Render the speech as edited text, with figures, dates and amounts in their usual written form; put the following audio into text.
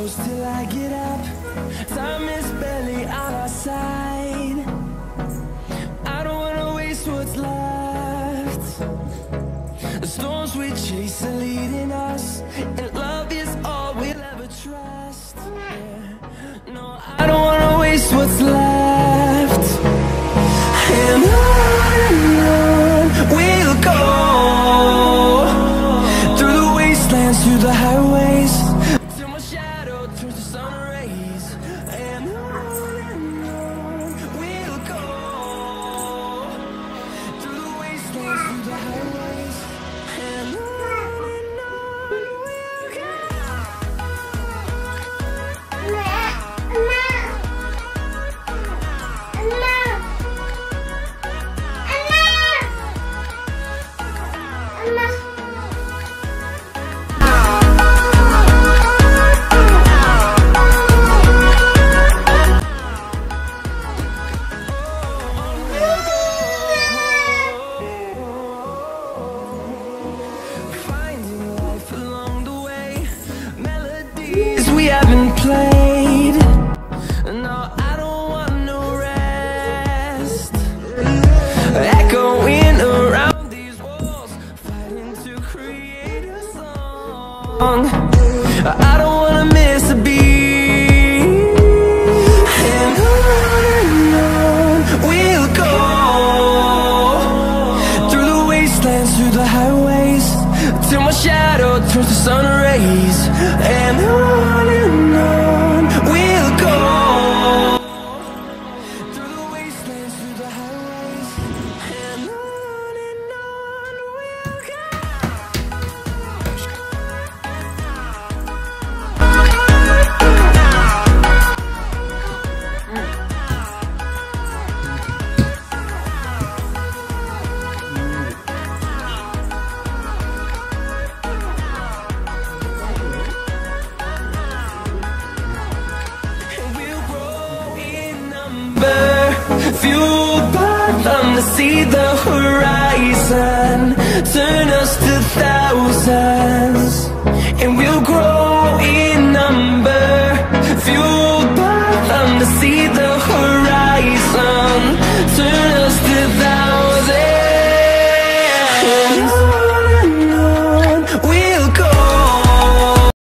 close till I get up. Time is barely on our side. I don't wanna waste what's left. The storms we chase are leading us, and love is all we'll ever trust. Yeah. No, I don't wanna waste what's left. And on we'll go, through the wastelands, through the highways, till my shadow turns to sun rays. And on we'll go, through the wastelands, through the highways. And on we'll go. We haven't played. No, I don't want no rest. Echoing around these walls, fighting to create a song. I don't wanna miss a beat. And on we'll go, through the wastelands, through the highways, till my shadow turns to sun rays. And on we'll go, through the wastelands, through the highways. And on we'll go. Fueled by them to see the horizon, turn us to thousands, and we'll grow